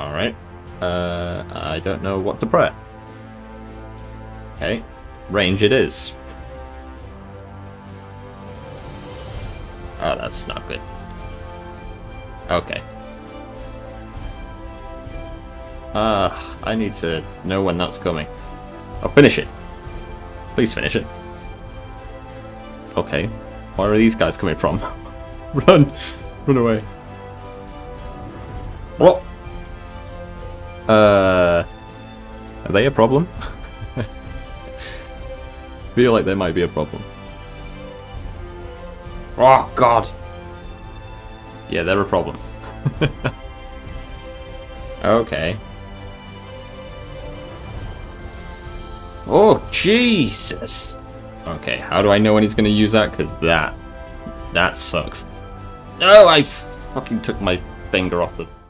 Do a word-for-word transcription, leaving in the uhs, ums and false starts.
Alright. Uh, I don't know what to pray. Okay. Range it is. Oh, that's not good. Okay. Ah, uh, I need to know when that's coming. Oh, finish it. Please finish it. Okay. Where are these guys coming from? Run! Run away. What? Uh... Are they a problem? Feel like they might be a problem. Oh, God! Yeah, they're a problem. Okay. Oh, Jesus! Okay, how do I know when he's going to use that? Because that... That sucks. No, I fucking took my finger off the